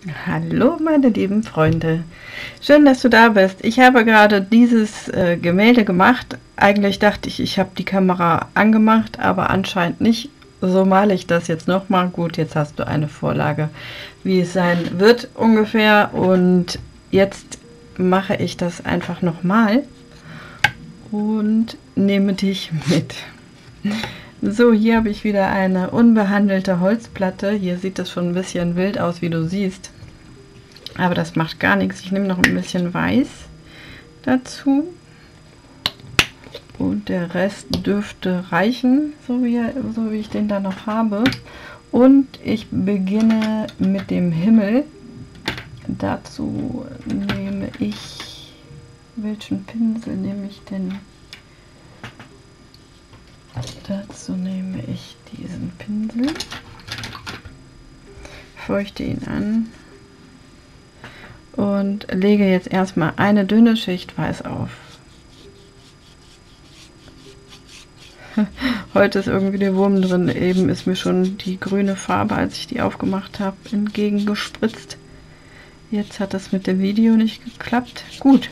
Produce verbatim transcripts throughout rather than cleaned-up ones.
Hallo meine lieben Freunde, schön, dass du da bist. Ich habe gerade dieses äh, Gemälde gemacht. Eigentlich dachte ich, ich habe die Kamera angemacht, aber anscheinend nicht. So male ich das jetzt nochmal. Gut, jetzt hast du eine Vorlage, wie es sein wird ungefähr. Und jetzt mache ich das einfach nochmal und nehme dich mit. So, hier habe ich wieder eine unbehandelte Holzplatte. Hier sieht das schon ein bisschen wild aus, wie du siehst. Aber das macht gar nichts. Ich nehme noch ein bisschen Weiß dazu. Und der Rest dürfte reichen, so wie, so wie ich den da noch habe. Und ich beginne mit dem Himmel. Dazu nehme ich... Welchen Pinsel nehme ich denn? Dazu nehme ich diesen Pinsel. Feuchte ihn an. Und lege jetzt erstmal eine dünne Schicht Weiß auf. Heute ist irgendwie der Wurm drin. Eben ist mir schon die grüne Farbe, als ich die aufgemacht habe, entgegengespritzt. Jetzt hat das mit dem Video nicht geklappt. Gut.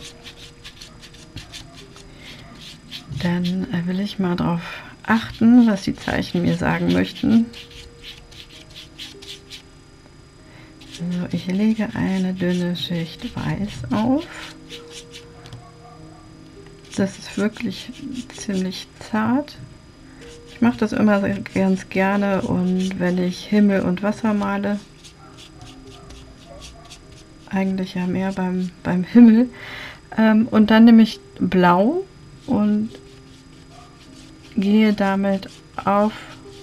Dann will ich mal darauf achten, was die Zeichen mir sagen möchten. So, ich lege eine dünne Schicht Weiß auf. Das ist wirklich ziemlich zart. Ich mache das immer ganz gerne, und wenn ich Himmel und Wasser male, eigentlich ja mehr beim, beim Himmel, ähm, und dann nehme ich Blau und gehe damit auf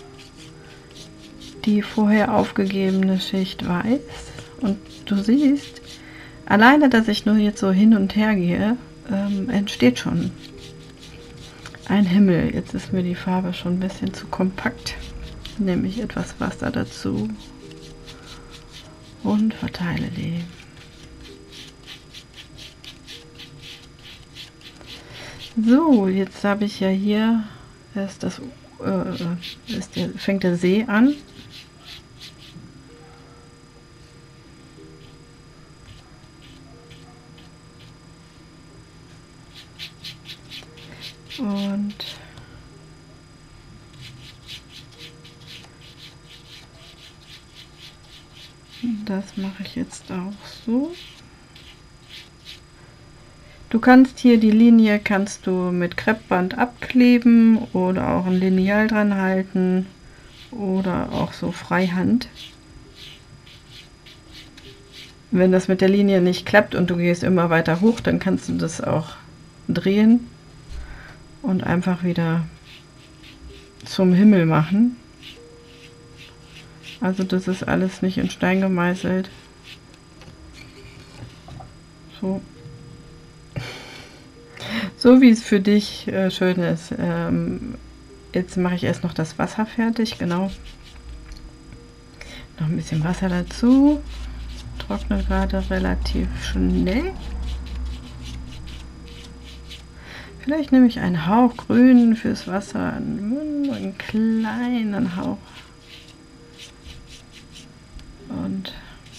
die vorher aufgegebene Schicht Weiß. Und du siehst, alleine, dass ich nur jetzt so hin und her gehe, ähm, entsteht schon ein Himmel. Jetzt ist mir die Farbe schon ein bisschen zu kompakt. Nehme ich etwas Wasser dazu und verteile die. So, jetzt habe ich ja hier, ist das, äh, ist der, fängt der See an. Und das mache ich jetzt auch so. Du kannst hier die Linie kannst du mit Kreppband abkleben oder auch ein Lineal dran halten oder auch so freihand. Wenn das mit der Linie nicht klappt und du gehst immer weiter hoch, dann kannst du das auch drehen und einfach wieder zum Himmel machen. Also das ist alles nicht in Stein gemeißelt. So. So wie es für dich äh, schön ist. Ähm, jetzt mache ich erst noch das Wasser fertig, genau. Noch ein bisschen Wasser dazu. Trocknet gerade relativ schnell. Vielleicht nehme ich einen Hauch Grün fürs Wasser, einen kleinen Hauch. Und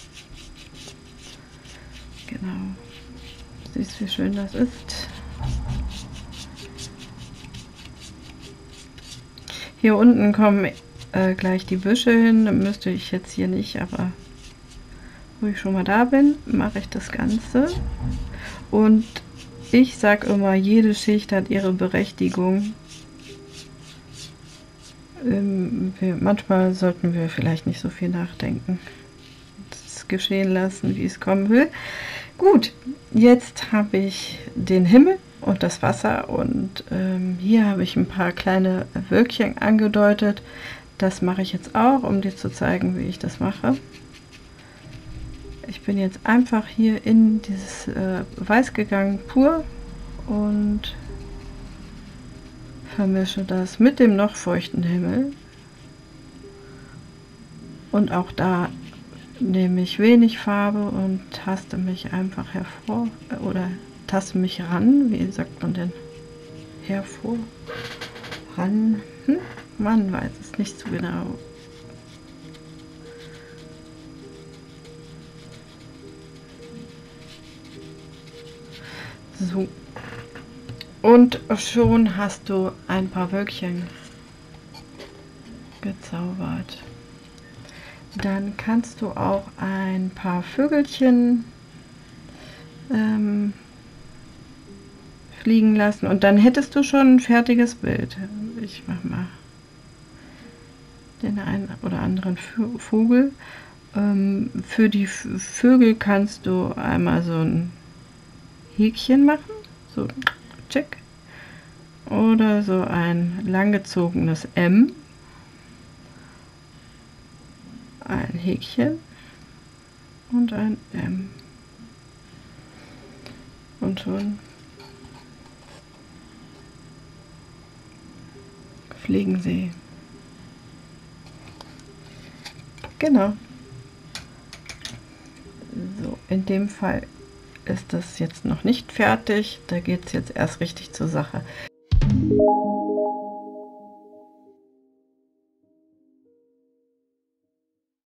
genau, siehst, wie schön das ist. Hier unten kommen äh, gleich die Büsche hin, dann müsste ich jetzt hier nicht, aber wo ich schon mal da bin, mache ich das Ganze. Und ich sage immer, jede Schicht hat ihre Berechtigung. Ähm, wir, manchmal sollten wir vielleicht nicht so viel nachdenken. Es geschehen lassen, wie es kommen will. Gut, jetzt habe ich den Himmel und das Wasser, und ähm, hier habe ich ein paar kleine Wölkchen angedeutet. Das mache ich jetzt auch, um dir zu zeigen, wie ich das mache. Ich bin jetzt einfach hier in dieses äh, Weiß gegangen, pur, und vermische das mit dem noch feuchten Himmel. Und auch da nehme ich wenig Farbe und taste mich einfach hervor, oder taste mich ran, wie sagt man denn? Hervor, ran, hm? Man weiß es nicht so genau. So. Und schon hast du ein paar Wölkchen gezaubert. Dann kannst du auch ein paar Vögelchen ähm, fliegen lassen und dann hättest du schon ein fertiges Bild. Ich mach mal den einen oder anderen Vogel. Ähm, für die Vögel kannst du einmal so ein Häkchen machen, so check, oder so ein langgezogenes M, ein Häkchen und ein M und schon fliegen sie. Genau. So, in dem Fall ist das jetzt noch nicht fertig. Da geht es jetzt erst richtig zur Sache.